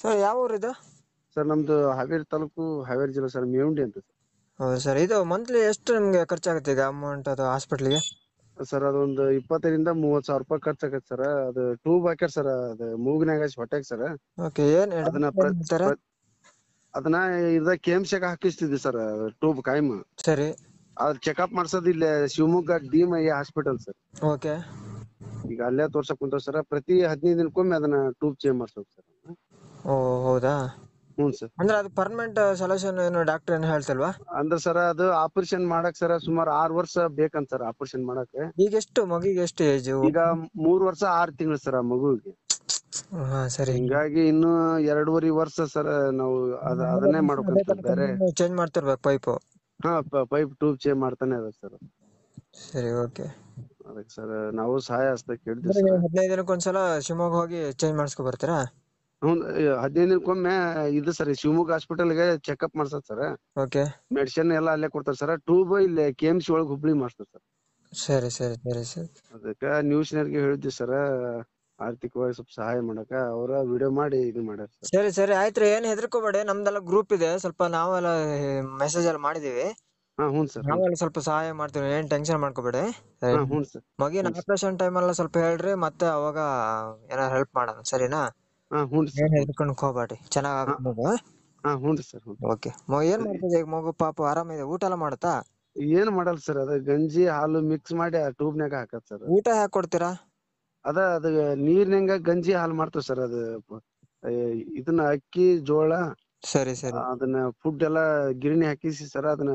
Sir ಯಾವ ಊರಿದು? Sir ನಮ್ದು ಹಾವೇರಿ ತಾಲೂಕು ಹಾವೇರಿ ಜಿಲ್ಲೆ ಸರ್ ಮೇವುಂಡಿ ಅಂತ ಹೌದು ಸರ್. ಇದು ಮಂತ್ಲಿ ಎಷ್ಟು ನಿಮ್ಗೆ ಖರ್ಚಾಗುತ್ತೆ ಈಗ ಅಮೌಂಟ್ ಅದು ಹಾಸ್ಪಿಟ್ಲಿಗೆ? ಸರ್ ಅದೊಂದು 25,000 ರಿಂದ 30,000 ಖರ್ಚಾಗತ್ತೆ ಸರ್. ಅದು ಟ್ಯೂಬ್ ಹಾಕ್ಯಾರ ಸರ್, ಅದು ಮೂಗಿನಾಗ ಹೊಟ್ಯಾಗ ಸರ್. ಓಕೆ, ಏನ್ ಅದನ್ನ ಹೇಳ್ತಾರೆ? ಅದನ್ನ ಇದ KMC ಹಾಕಿಸ್ತಿದ್ವಿ ಸರ್ ಟ್ಯೂಬ್ ಕಾಯಂ. ಸರಿ. ಅದ್ ಚೆಕಪ್ ಮಾಡ್ಸೋದು ಇಲ್ಲಿ Shivamogga DMI hospital sir. Okay. ಈಗ ಅಲ್ಲೇ ತೋರ್ಸಕ್ ಕುಂತಾವ್ ಸರ್. ಪ್ರತಿ 15 ದಿನಕ್ಕೊಮ್ಮೆ ಅದನ್ನ ಟ್ಯೂಬ್ ಚೇಂಜ್ ಮಾಡ್ಸೋದು ಸರ್. ಓ ಹೌದಾ? ಹ್ಞೂ ಸರ್. ಅಂದ್ರೆ ಅದು ಪರ್ಮನೆಂಟ್ ಸೊಲ್ಯೂಷನ್ ಏನು ಡಾಕ್ಟರ್ ಏನು ಹೇಳ್ತಲ್ವಾ? ಅಂದ್ರ ಸರ್ ಅದು ಆಪರೇಷನ್ ಮಾಡಕ್ ಸರ್ ಸುಮಾರು 6 ವರ್ಷ ಬೇಕಂತ ಸರ್ ಆಪರೇಷನ್ ಮಾಡಕ್. ಈಗ ಎಷ್ಟು ಮಗಿಗೆ ಎಷ್ಟು ಏಜ್? ಈಗ 3 ವರ್ಷ 6 ತಿಂಗಳು ಸರ್ ಆ ಮಗುವಿಗೆ. ಹಾ ಸರಿ. ಹಿಂಗಾಗಿ ಇನ್ನು 2.5 ವರ್ಷ ಸರ್ ನಾವು ಅದನ್ನೇ ಮಾಡ್ಬೇಕಂತ ಸರ್. ಬೇರೆ ಚೇಂಜ್ ಮಾಡ್ತಿರ್ಬೇಕು ಪೈಪ್. ಹಾ ಪೈಪ್ ಟ್ಯೂಬ್ ಚೇಂಜ್ ಮಾಡ್ತಾನೆ ಅದ ಸರ್. ಸರಿ, ಓಕೆ. ಅದಕ್ಕೆ ಸರ್ ನಾವು ಸಹಾಯ ಹಸ್ತ ಕೇಳಿದ್ವಿ ಸರ್. 15 ದಿನಕ್ಕೊಂದ್ಸಲ ಶಿವಮೊಗ್ಗ ಹೋಗಿ ಚೇಂಜ್ ಮಾಡಿಸ್ಕೊ ಬರ್ತೀರಾ? ಹ್ಞೂ 15 ದಿನಕ್ಕೊಮ್ಮೆ ಇದು ಸರ್ ಶಿವಮೊಗ್ಗ ಹಾಸ್ಪಿಟಲ್ಗೆ ಚೆಕಪ್ ಮಾಡ್ಸತ್ ಸರ್. ಓಕೆ. ಮೆಡಿಸಿನ್ ಎಲ್ಲ ಅಲ್ಲೇ ಕೊಡ್ತಾರೆ ಸರ್. ಟ್ಯೂಬ್ ಇಲ್ಲಿ KMC ಒಳಗೆ ಹುಬ್ಳಿ ಮಾಡ್ತಾರೆ ಸರ್. ಸರಿ ಸರಿ ಸರಿ ಸರಿ. ಅದಕ್ಕೆ ನ್ಯೂಸ್ನವ್ರಿಗೆ ಹೇಳಿದ್ವಿ ಸರ್, ಆರ್ಥಿಕವಾಗಿ ಸ್ವಲ್ಪ ಸಹಾಯ ಮಾಡಕ. ಅವರ ವಿಡಿಯೋ ಮಾಡಿ ಇದು ಮಾಡ್ಯಾರ ಸರ್. ಸರಿ ಸರಿ ಆಯ್ತ್ರಿ, ಏನ್ ಹೆದರ್ಕೋಬೇಡಿ. ನಮ್ದೆಲ್ಲ ಗ್ರೂಪ್ ಇದೆ, ಸ್ವಲ್ಪ ನಾವೆಲ್ಲ ಮೆಸೇಜ್ ಎಲ್ಲ ಮಾಡಿದೀವಿ. ಹಾ ಹ್ಞೂ ಸರ್. ನಾವೆಲ್ಲ ಸ್ವಲ್ಪ ಸಹಾಯ ಮಾಡ್ತೀವಿ, ಏನ್ ಟೆನ್ಷನ್ ಮಾಡ್ಕೋಬೇಡಿ. ಹಾ ಹ್ಞೂ ಸರ್. ಮಗಿನ ಆಪರೇಷನ್ ಟೈಮ್ ಎಲ್ಲ ಸ್ವಲ್ಪ ಹೇಳ್ರಿ, ಮತ್ತೆ ಅವಾಗ ಏನಾರು ಹೆಲ್ಪ್ ಮಾಡೋಣ, ಸರಿನಾ? ಹಾ ಹ್ಞೂ ಏನ್ ಸರ್. ಹೆದರ್ಕೊಂಡ್ ಹೋಗ್ಬೇಡಿ, ಚೆನ್ನಾಗ್ ಮಗು. ಹಾ ಹ್ಞೂ ಸರ್. ಓಕೆ. ಏನ್ ಮಾಡ್ತದೆ ಈಗ ಮಗು? ಪಾಪ ಆರಾಮಿದೆ? ಊಟ ಎಲ್ಲ ಮಾಡುತ್ತಾ? ಏನ್ ಮಾಡಲ್ಲ ಸರ್, ಅದ ಗಂಜಿ ಹಾಲು ಮಿಕ್ಸ್ ಮಾಡಿ ಆ ಟ್ಯೂಬ್ನಾಗ ಹಾಕತ್ ಸರ್. ಊಟ ಹ್ಯಾಕ್ ಕೊಡ್ತೀರಾ? ಅದ ನೀರ್ನಾಗ ಗಂಜಿ ಹಾಲು ಮಾಡ್ತೇವ್ ಸರ್. ಅದು ಇದನ್ನ ಅಕ್ಕಿ ಜೋಳ ಸರಿ ಸರಿ. ಅದನ್ನ ಫುಡ್ ಎಲ್ಲಾ ಗಿರಣಿ ಹಾಕಿಸಿ ಸರ್. ಅದನ್ನ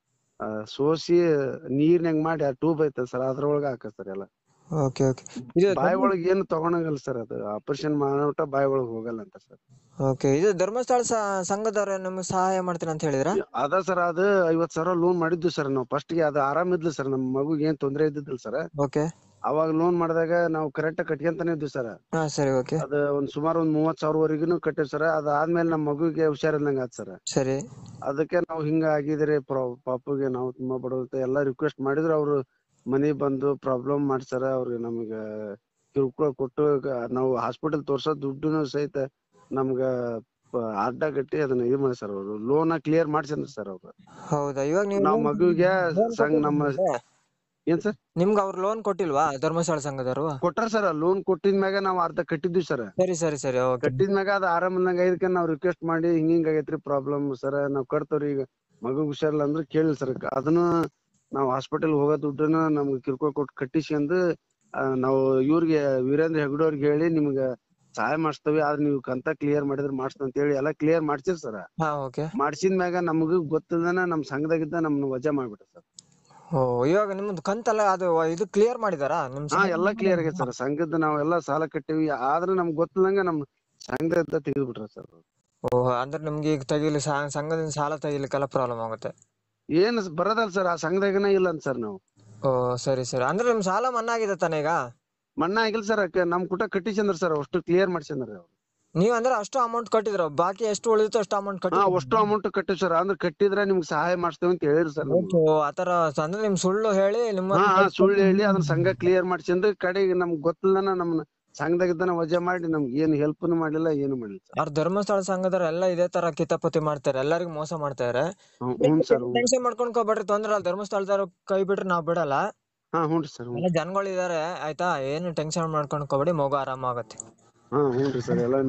ಸೋಸಿ ನೀರ್ನಾಗ ಮಾಡಿ ಆ ಟ್ಯೂಬ್ ಐತ ಸರ್, ಅದ್ರೊಳಗ ಹಾಕತ್ ಸರ್ ಎಲ್ಲ. Okay okay. ಇದು ಬಾಯಿ ಒಳಗ್ ಏನು ತಗೊಳಂಗಲ್ಲ ಸರ್. ಅದು ಆಪರೇಷನ್ ಮಾಡೋಟ ಬಾಯಿ ಒಳಗ್ ಹೋಗಲ್ಲ ಅಂತ ಸರ್. ಓಕೆ. ಇದು ಧರ್ಮಸ್ಥಳ ಸಂಘದವ್ರ ನಿಮ್ಗೆ ಸಹಾಯ ಮಾಡ್ತೀನಿ ಅಂತ ಹೇಳಿದ್ರ? ಅದ ಸರ್, ಅದು 50,000 ಲೋನ್ ಮಾಡಿದ್ವಿ ಸರ್ ನಾವು ಫಸ್ಟ್ ಗೆ. ಅದು ಆರಾಮ್ ಇದ್ಲು ಸರ್, ನಮ್ ಮಗುಗೆ ಏನ್ ತೊಂದ್ರೆ ಇದ್ದಿದ್ದಿಲ್ಲ ಸರ್. ಓಕೆ. ಅವಾಗ ಲೋನ್ ಮಾಡಿದಾಗ ನಾವು ಕರೆಕ್ಟ್ ಕಟ್ಕೊಂತಾನೆ ಇದ್ವಿ ಸರ್. ಹಾ ಸರಿ, ಓಕೆ. ಅದ ಸುಮಾರು 30,000 ವರೆಗೂ ಕಟ್ಟಿವ್ ಸರ್. ಅದಾದ್ಮೇಲೆ ನಮ್ ಮಗುಗೆ ಹುಷಾರಿಲ್ದಂಗ ಆತ್ ಸರ್. ಸರಿ. ಅದಕ್ಕೆ ನಾವು ಹಿಂಗ ಆಗಿದ್ರೆ ಪಾಪುಗೆ ನಾವು ತುಂಬಾ ಬಡವತೆ ಎಲ್ಲಾ ರಿಕ್ವೆಸ್ಟ್ ಮಾಡಿದ್ರು. ಅವ್ರು ಮನಿ ಬಂದು ಪ್ರಾಬ್ಲಮ್ ಮಾಡ್ಸಾರ. ಅವ್ರಿಗೆ ನಮ್ಗ ಕಿರುಕುಳ ಕೊಟ್ಟು ನಾವು ಹಾಸ್ಪಿಟಲ್ ತೋರ್ಸೋ ದುಡ್ಡುನು ಸಹಿತ ನಮ್ಗ ಅಡ್ಡ ಕಟ್ಟಿ ಅದನ್ನ ಇದು ಮಾಡಿ ಸರ್. ಅವ್ರು ಲೋನ್ ಕ್ಲಿಯರ್ ಮಾಡ್ಸಂದ್ರ ಸರ್ ಅವ್ರು. ಹೌದಾ? ಇವಾಗ ನೀವು ನಾವ್ ಮಗುವಿಗೆ ನಮ್ಮ ಏನ್ ಸರ್ ನಿಮ್ಗೆ ಅವ್ರು ಲೋನ್ ಕೊಟ್ಟಿಲ್ವಾ ಧರ್ಮಸ್ಥಳ ಸಂಘದವರು? ಕೊಟ್ಟಾರ ಸರ್. ಲೋನ್ ಕೊಟ್ಟಿದ್ಮ್ಯಾಗ ನಾವ್ ಅರ್ಧ ಕಟ್ಟಿದ್ವಿ ಸರ್. ಸರಿ ಸರಿ ಸರಿ, ಓಕೆ. ಕಟ್ಟಿದ್ಮ್ಯಾಗ ಅದ ಆರಾಮಂದಂಗ ಇದಕ್ಕೆ ನಾವ್ ರಿಕ್ವೆಸ್ಟ್ ಮಾಡಿ ಹಿಂಗ ಆಗೈತ್ರಿ ಪ್ರಾಬ್ಲಮ್ ಸರ್, ನಾವ್ ಕಟ್ತವ್ರಿ, ಈಗ ಮಗು ಹುಷಾರಿಲ್ಲ ಅಂದ್ರೆ ಕೇಳಿ ಸರ್. ಅದನ್ನು ನಾವ್ ಹಾಸ್ಪಿಟಲ್ ಹೋಗೋ ದುಡ್ಡನ್ನ ನಮ್ಗೆ ಕಿರ್ಕೊ ಕೊಟ್ಟು ಕಟ್ಟಿಸ್ಕೊಂಡು ನಾವು ಇವ್ರಿಗೆ ವೀರೇಂದ್ರ ಹೆಗ್ಡೆ ಅವ್ರಿಗೆ ಹೇಳಿ ನಿಮ್ಗ ಸಹಾಯ ಮಾಡಿಸ್ತೇವೆ, ಆದ್ರೆ ನೀವು ಕಂತ ಕ್ಲಿಯರ್ ಮಾಡಿದ್ರೆ ಮಾಡಿಸ್ತ ಅಂತ ಹೇಳಿ ಎಲ್ಲಾ ಕ್ಲಿಯರ್ ಮಾಡ್ಸಿರ್ ಸರ್. ಮಾಡ್ಸಿದ್ಮ್ಯಾಗ ನಮಗ ಗೊತ್ತಿಲ್ದನ ನಮ್ ಸಂಘದಾಗಿದ್ದ ನಮ್ನ ವಜಾ ಮಾಡ್ಬಿಟ್ಟ ಸರ್. ಓ, ಇವಾಗ ನಿಮ್ದು ಕಂತಲ್ಲ ಅದು ಇದು ಕ್ಲಿಯರ್ ಮಾಡಿದಾರಾ? ಹಾ ಎಲ್ಲಾ ಕ್ಲಿಯರ್ ಆಗೈತೆ ಸರ್. ಸಂಘದ ನಾವೆಲ್ಲಾ ಸಾಲ ಕಟ್ಟಿವಿ, ಆದ್ರೆ ನಮ್ಗ್ ಗೊತ್ತಿಲ್ಲಂಗ ನಮ್ ಸಂಘದ ತೆಗೆದ್ಬಿಟ್ರ ಸರ್. ಓಹ್, ಅಂದ್ರೆ ನಿಮ್ಗೆ ಈಗ ತೆಗಿಲಿ ಸಂಘದಿಂದ ಸಾಲ ತೆಗಿಲಿಕ್ಕೆಲ್ಲ ಪ್ರಾಬ್ಲಮ್ ಆಗುತ್ತೆ. ಏನ್ ಬರೋದಲ್ಲ ಸರ್, ಆ ಸಂಘದಾಗನ ಇಲ್ಲ ಅಂತ ಸರ್ ನಾವು. ಓ ಸರಿ ಸರಿ. ಅಂದ್ರೆ ನಿಮ್ ಸಾಲ ಮನ್ನಾ ಆಗಿದೆ ತಾನೇ ಈಗ? ಮನ್ನಾ ಆಗಿಲ್ಲ ಸರ್. ನಮ್ ಕೂಟ ಕಟ್ಟಿಸಂದ್ರ ಸರ್, ಅಷ್ಟು ಕ್ಲಿಯರ್ ಮಾಡ್ಸಂದ್ರ ಅವ್ರು. ನೀವ್ ಅಂದ್ರೆ ಅಷ್ಟು ಅಮೌಂಟ್ ಕಟ್ಟಿದ್ರ, ಬಾಕಿ ಎಷ್ಟು ಉಳಿದಿತ್ತು ಅಷ್ಟು ಅಮೌಂಟ್ ಕಟ್ಟಿ? ಅಷ್ಟು ಅಮೌಂಟ್ ಕಟ್ಟಿವ್ ಸರ್. ಅಂದ್ರೆ ಕಟ್ಟಿದ್ರೆ ನಿಮ್ಗೆ ಸಹಾಯ ಮಾಡ್ತೇವೆ ಅಂತ ಹೇಳಿರಿ ಸರ್. ಆತರ ಅಂದ್ರೆ ನಿಮ್ ಸುಳ್ಳು ಹೇಳಿ ನಿಮ್ಮ ಸುಳ್ಳು ಹೇಳಿ ಅದನ್ನ ಸಂಘ ಕ್ಲಿಯರ್ ಮಾಡ್ಸಂದ್ರ ಕಡೆಗೆ ನಮ್ಗ್ ಗೊತ್ತಿಲ್ಲನ ನಮ್ನ ಸಂಘದಾಗಿದ್ದಾನ ವಜಾ ಮಾಡಿ ನಮ್ಗೆ ಏನು ಹೆಲ್ಪ್ನು ಮಾಡಿಲ್ಲ, ಏನು ಮಾಡಿಲ್ಲ ಸರ್. ಅವ್ರ ಧರ್ಮಸ್ಥಳ ಸಂಘದವ್ರ ಎಲ್ಲ ಇದೇ ತರ ಕಿತಾಪತಿ ಮಾಡ್ತಾರೆ, ಎಲ್ಲರಿಗೂ ಮೋಸ ಮಾಡ್ತಾರೆ. ಟೆನ್ಷನ್ ಮಾಡ್ಕೊಂಡ್ಕೋಬೇಡ್ರಿ, ತೊಂದ್ರೆ ಅಲ್ಲ. ಧರ್ಮಸ್ಥಳದವ್ರು ಕೈ ಬಿಟ್ರೆ ನಾವ್ ಬಿಡಲ್ಲ. ಹ್ಞೂ ಸರ್. ಎಲ್ಲ ಜನಗಳು ಇದಾರೆ ಆಯ್ತಾ, ಏನು ಟೆನ್ಷನ್ ಮಾಡ್ಕೊಂಡ್ಕೋಬೇಡಿ, ಮಗು ಆರಾಮಾಗತ್ತೆ. ಹ್ಞೂ ಸರ್. ಎಲ್ಲ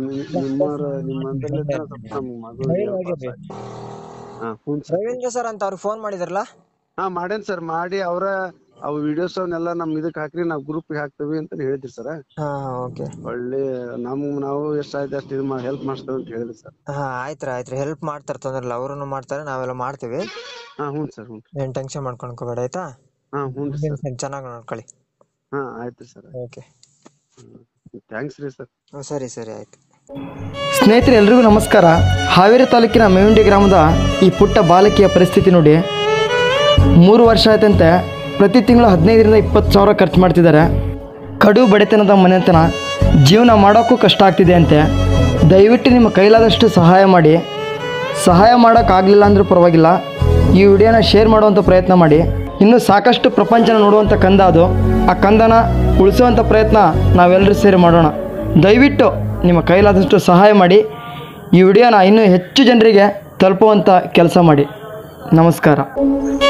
ರವೀಂದ್ರ ಸರ್ ಅಂತ ಅವ್ರಿಗೆ ಫೋನ್ ಮಾಡಿದ್ರಲ್ಲ? ಮಾಡೇನ್ ಸರ್. ಮಾಡಿ ಅವ್ರ ಅವ್ ವಿಡಿಯೋಸ್ ಅವನ್ನೆಲ್ಲ ನಮ್ ಇದಕ್ ಹಾಕ್ರಿ, ನಾವ್ ಗ್ರೂಪ್ ಹಾಕ್ತೇವಿ ಅಂತ ಹೇಳಿದ್ರಿ ಸರ್. ಒಳ್ಳೆ ನಾವು ಎಷ್ಟಾಯ್ತು ಅಷ್ಟು ಇದು ಹೆಲ್ಪ್ ಮಾಡ್ತೇವೆ ಅಂತ ಹೇಳಿದ್ರಿ ಸರ್. ಆಯ್ತ್ರಿ ಹೆಲ್ಪ್ ಮಾಡ್ತಾರೆ, ತೊಂದ್ರೆ ಇಲ್ಲ. ಅವ್ರು ಮಾಡ್ತಾರೆ, ನಾವೆಲ್ಲ ಮಾಡ್ತೀವಿ. ಹ್ಞೂ ಸರ್. ಏನ್ ಟೆನ್ಷನ್ ಮಾಡ್ಕೊಂಡ್ಕೋಬೇಡ ಆಯ್ತಾ. ಚೆನ್ನಾಗಿ ನೋಡ್ಕೊಳ್ಳಿ. ಆಯ್ತು ಸರ್. ಓಕೆ, ಥ್ಯಾಂಕ್ಸ್ ರೀ ಸರ್. ಸರಿ ಸರಿ ಆಯ್ತು. ಸ್ನೇಹಿತರೆ, ಎಲ್ರಿಗೂ ನಮಸ್ಕಾರ. ಹಾವೇರಿ ತಾಲೂಕಿನ ಮೇವುಂಡಿ ಗ್ರಾಮದ ಈ ಪುಟ್ಟ ಬಾಲಕಿಯ ಪರಿಸ್ಥಿತಿ ನೋಡಿ. 3 ವರ್ಷ ಆಯ್ತಂತೆ. ಪ್ರತಿ ತಿಂಗಳು 15 ರಿಂದ 20 ಸಾವಿರ ಖರ್ಚು ಮಾಡ್ತಿದ್ದಾರೆ. ಕಡು ಬಡತನದ ಮನೆತನ, ಜೀವನ ಮಾಡೋಕ್ಕೂ ಕಷ್ಟ ಆಗ್ತಿದೆ ಅಂತೆ. ದಯವಿಟ್ಟು ನಿಮ್ಮ ಕೈಲಾದಷ್ಟು ಸಹಾಯ ಮಾಡಿ. ಸಹಾಯ ಮಾಡೋಕ್ಕಾಗಲಿಲ್ಲ ಅಂದರೂ ಪರವಾಗಿಲ್ಲ, ಈ ವಿಡಿಯೋನ ಶೇರ್ ಮಾಡುವಂಥ ಪ್ರಯತ್ನ ಮಾಡಿ. ಇನ್ನೂ ಸಾಕಷ್ಟು ಪ್ರಪಂಚನ ನೋಡುವಂಥ ಕಂದ ಅದು. ಆ ಕಂದನ ಉಳಿಸುವಂಥ ಪ್ರಯತ್ನ ನಾವೆಲ್ಲರೂ ಸೇರಿ ಮಾಡೋಣ. ದಯವಿಟ್ಟು ನಿಮ್ಮ ಕೈಲಾದಷ್ಟು ಸಹಾಯ ಮಾಡಿ. ಈ ವಿಡಿಯೋನ ಇನ್ನೂ ಹೆಚ್ಚು ಜನರಿಗೆ ತಲುಪುವಂಥ ಕೆಲಸ ಮಾಡಿ. ನಮಸ್ಕಾರ.